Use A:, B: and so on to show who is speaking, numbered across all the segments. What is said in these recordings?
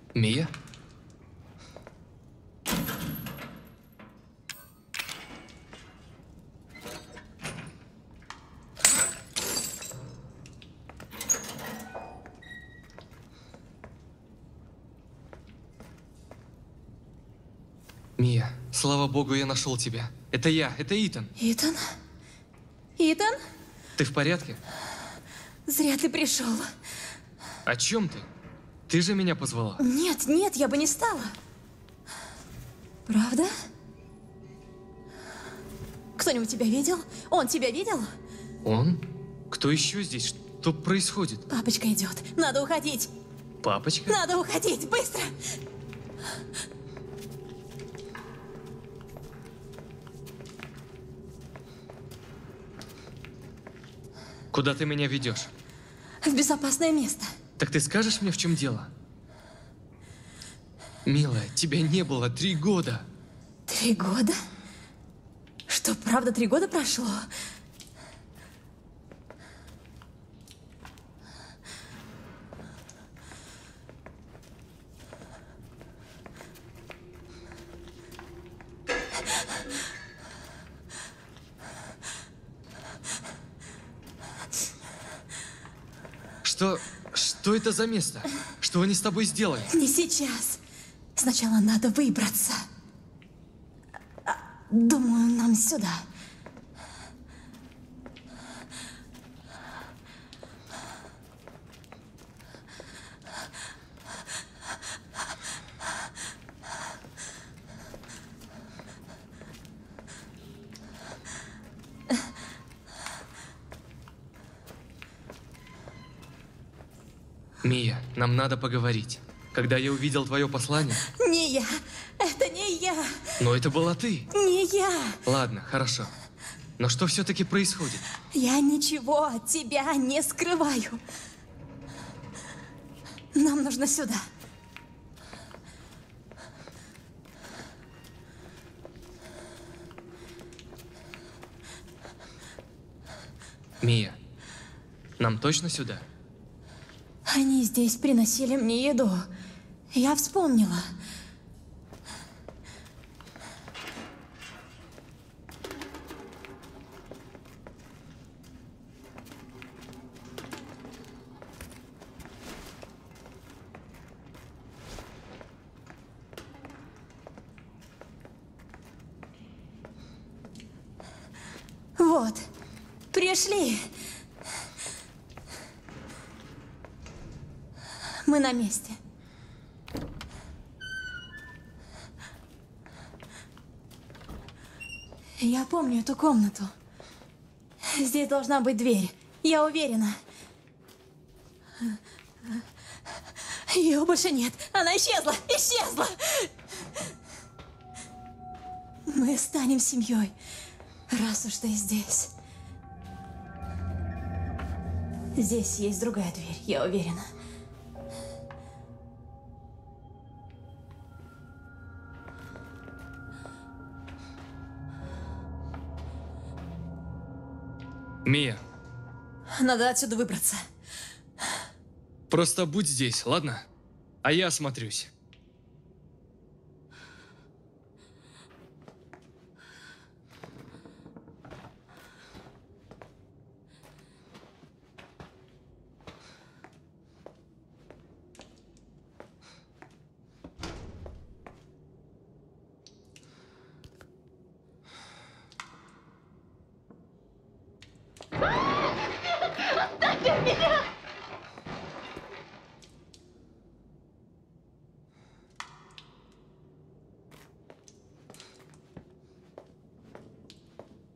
A: Мия? Мия, слава богу, я нашел тебя. Это я, это Итан.
B: Итан? Итан?
A: Ты в порядке?
B: Зря ты пришел.
A: О чем ты? Ты же меня позвала.
B: Нет, нет, я бы не стала. Правда? Кто-нибудь тебя видел? Он тебя видел?
A: Он? Кто еще здесь? Что происходит?
B: Папочка идет. Надо уходить.
A: Папочка?
B: Надо уходить, быстро!
A: Куда ты меня ведешь?
B: В безопасное место.
A: Так ты скажешь мне, в чем дело? Милая, тебя не было 3 года.
B: 3 года? Что, правда, 3 года прошло?
A: Что это за место? Что они с тобой сделали?
B: Не сейчас. Сначала надо выбраться. Думаю, нам сюда.
A: Мия, нам надо поговорить. Когда я увидел твое послание...
B: Не я. Это не я.
A: Но это была ты.
B: Не я.
A: Ладно, хорошо. Но что все-таки происходит?
B: Я ничего от тебя не скрываю. Нам нужно сюда.
A: Мия, нам точно сюда?
B: Они здесь приносили мне еду. Я вспомнила. Вот, пришли. Мы на месте. Я помню эту комнату. Здесь должна быть дверь. Я уверена. Ее больше нет. Она исчезла. Исчезла. Мы станем семьей, раз уж ты здесь. Здесь есть другая дверь, я уверена.
A: Мия,
B: Надо отсюда выбраться.
A: просто будь здесь, ладно? А я осмотрюсь.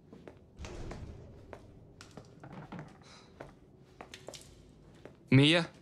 A: Мия?